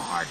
hard.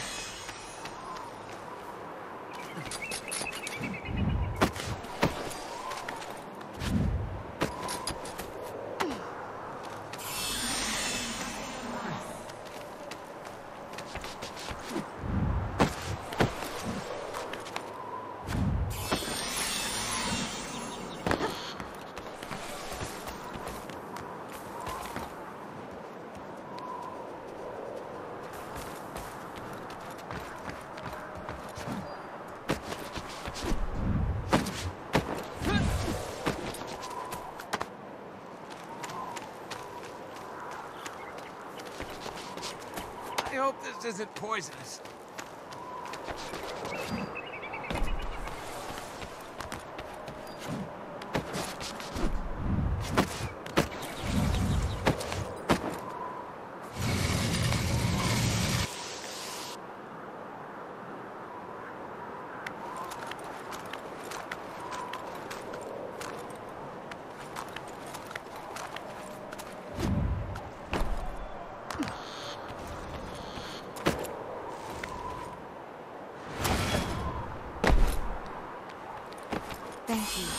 I hope this isn't poisonous. Thank you.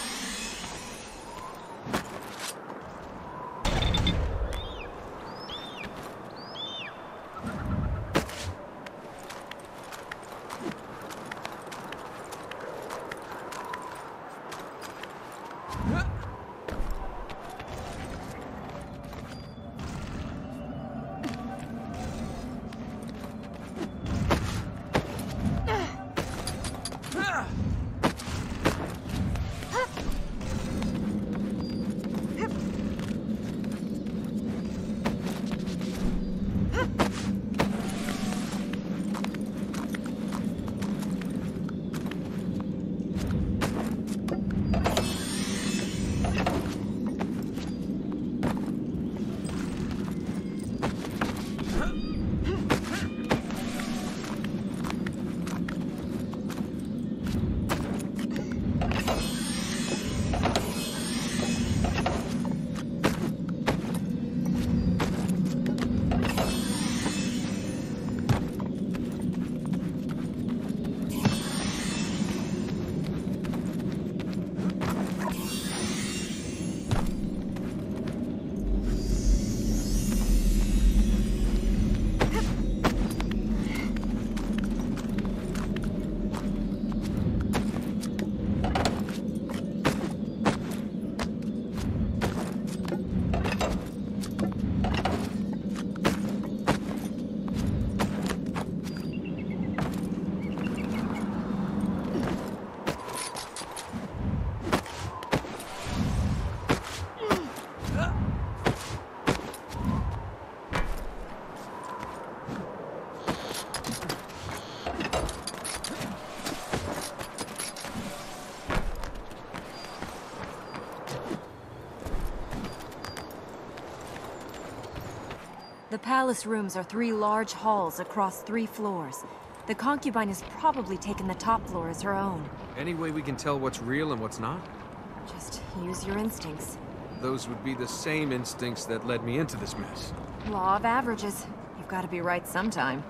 The palace rooms are 3 large halls across 3 floors. The concubine has probably taken the top floor as her own. Any way we can tell what's real and what's not? Just use your instincts. Those would be the same instincts that led me into this mess. Law of averages. You've got to be right sometime.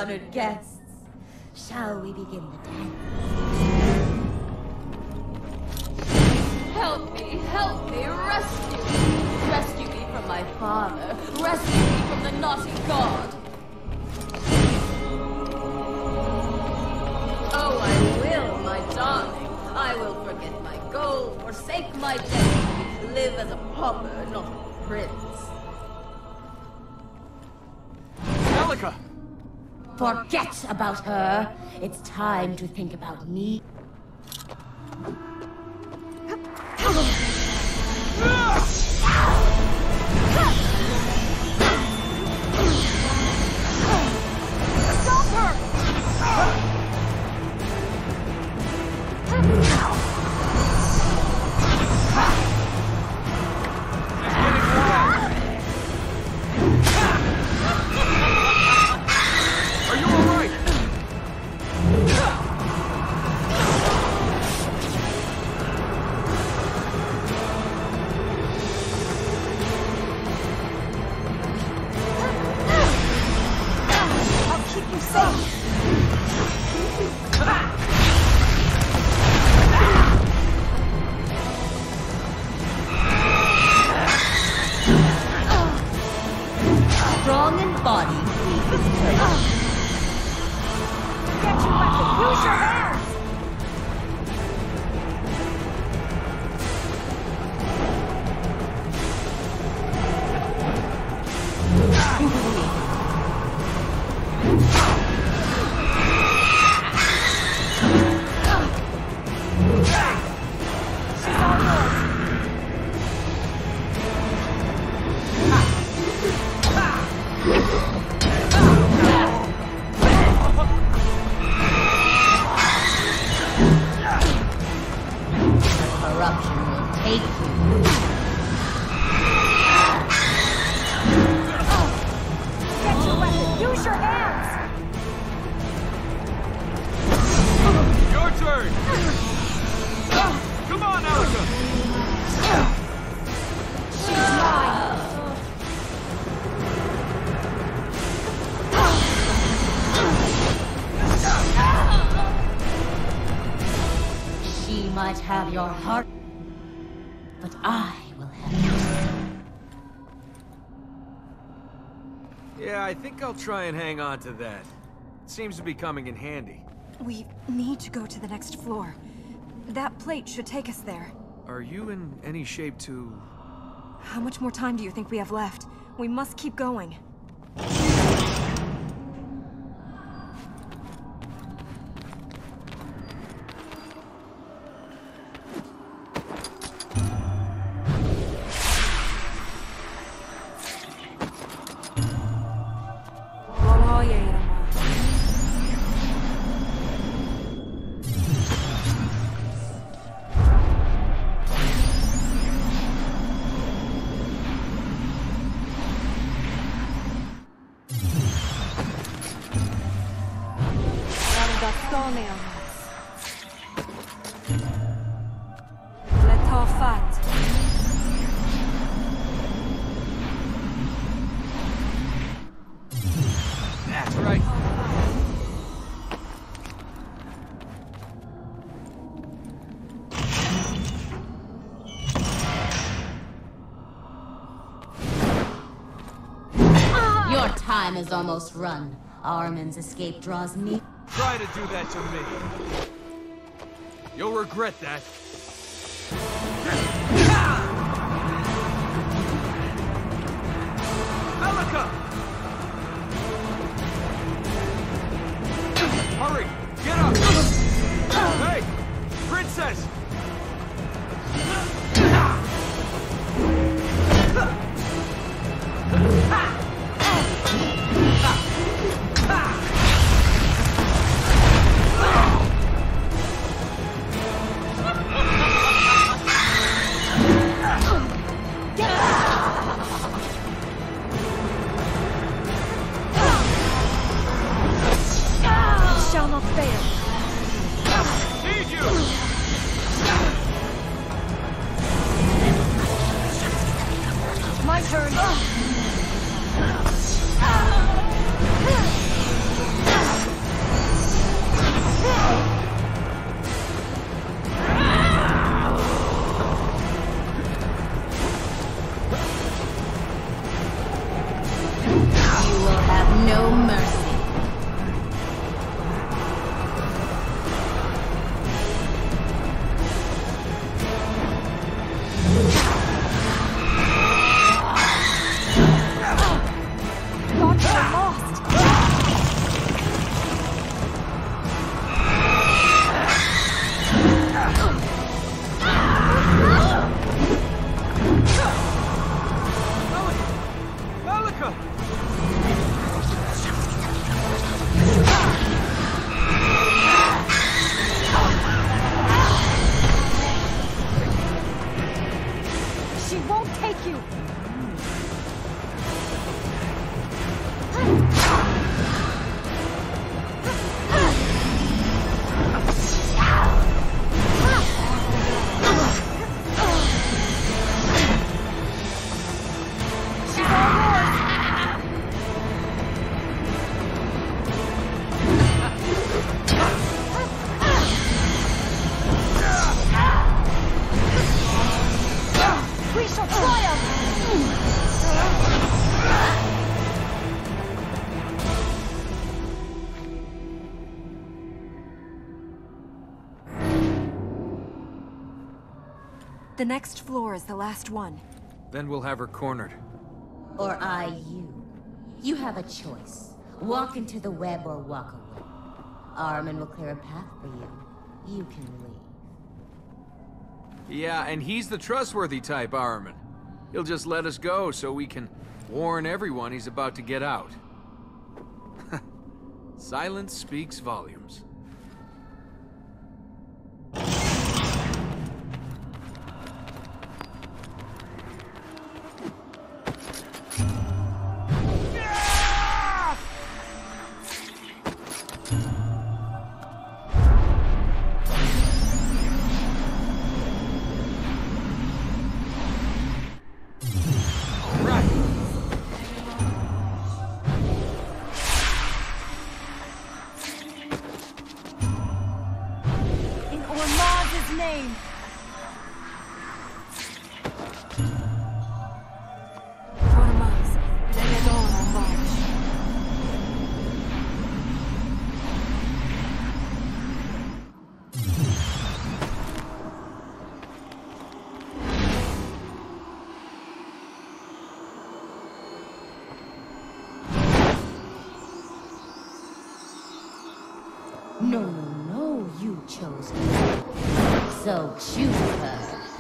honored guests. Shall we begin the dance? Help me, rescue me! Rescue me from my father! Rescue me from the naughty god! Oh, I will, my darling. I will forget my gold, forsake my destiny, live as a pauper, not a prince. Elika! Forget about her. It's time to think about me. Stop her! Are you all right? I'll keep you safe. Strong in body, weak in purpose. Get your weapon. Use your hands. She's all yours. Corruption will take you. Get your weapon. Use your hands. Your turn! Come on, Elika! She's mine. She might have your heart, but I will have it. Yeah, I think I'll try and hang on to that. It seems to be coming in handy. We need to go to the next floor. That plate should take us there. Are you in any shape to... How much more time do you think we have left? We must keep going. That's right. Your time is almost run. Armin's escape draws near. Try to do that to me. You'll regret that. Elika! Hurry! Get up! Hey! Princess! Shall not fail. Need you! The next floor is the last one. Then we'll have her cornered. Or you. You have a choice. Walk into the web or walk away. Armin will clear a path for you. You can leave. Yeah, and he's the trustworthy type, Armin. He'll just let us go so we can warn everyone he's about to get out. Silence speaks volumes. No, you chose her. So choose her.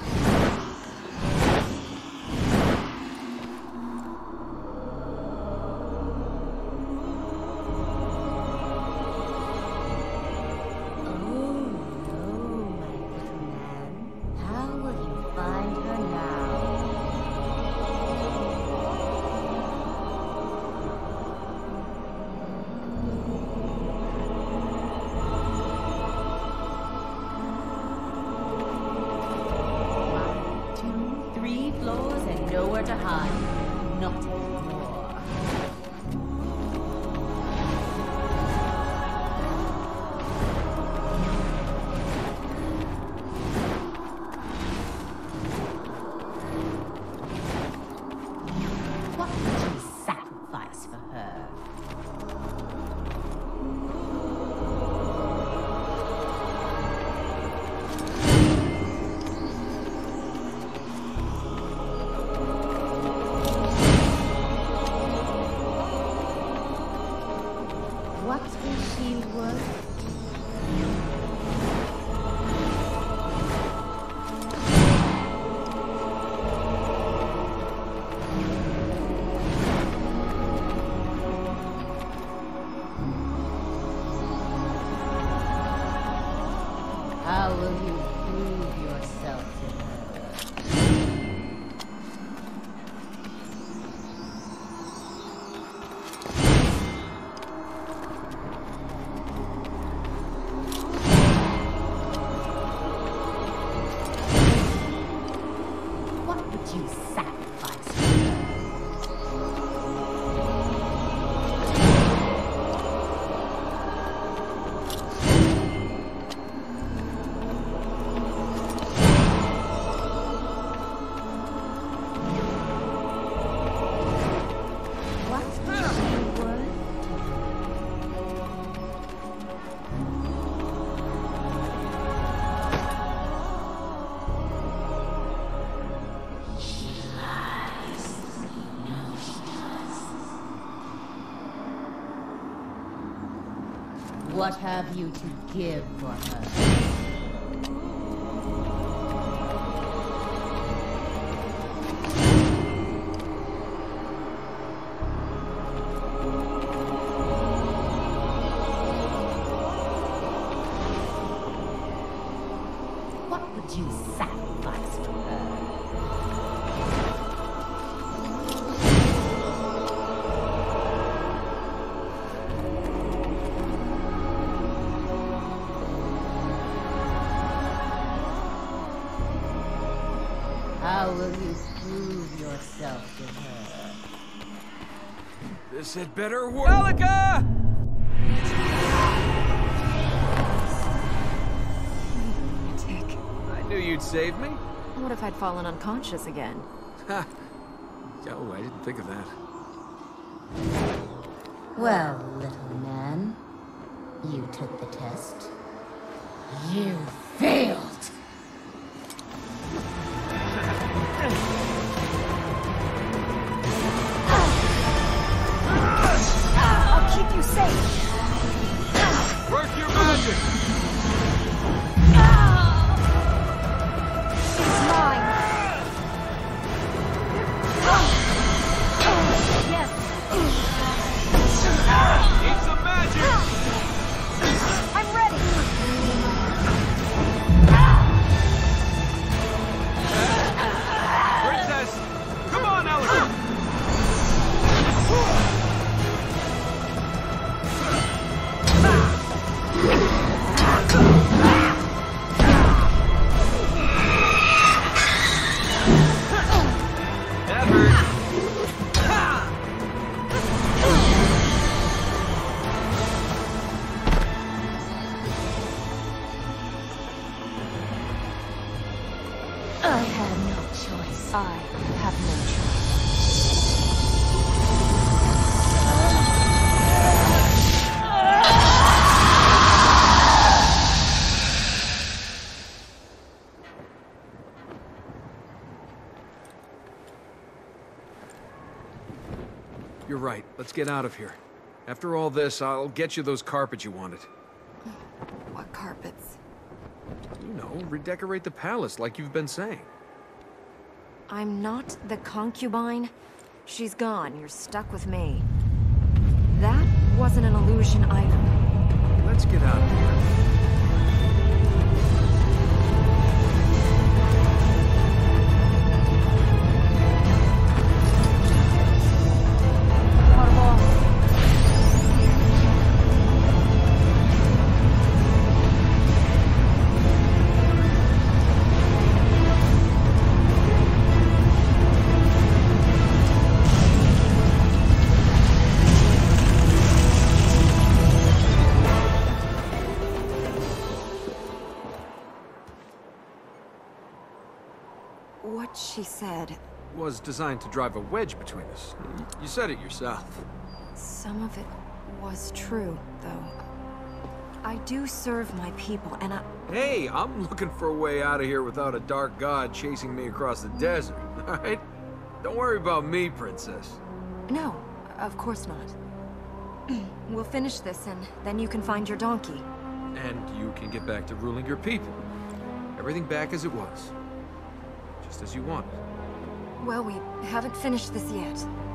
Nowhere to hide. Not anymore. What would you sacrifice for her? What is she worth? How will you prove yourself to her? You sacrifice her. What is she worth? What have you to give for her? What would you sacrifice for her? How will you prove yourself to her? This had better work. Elika! I knew you'd save me. What if I'd fallen unconscious again? Ha! Oh, I didn't think of that. Well, little man, you took the test. You failed! I'll keep you safe. Work your magic! It's mine. Yes. Need some magic! I'm ready. Princess! Come on, Elika! That hurt. I had no choice. I have no choice. You're right. Let's get out of here. After all this, I'll get you those carpets you wanted. What carpets? You know, redecorate the palace like you've been saying. I'm not the concubine. She's gone. You're stuck with me. That wasn't an illusion either. Let's get out of here. What she said, Was designed to drive a wedge between us. You said it yourself. some of it was true, though. I do serve my people, and Hey, I'm looking for a way out of here without a dark god chasing me across the desert, alright? Don't worry about me, princess. No, of course not. We'll finish this, and then you can find your donkey. And you can get back to ruling your people. Everything back as it was. Just as you wanted. Well, we haven't finished this yet.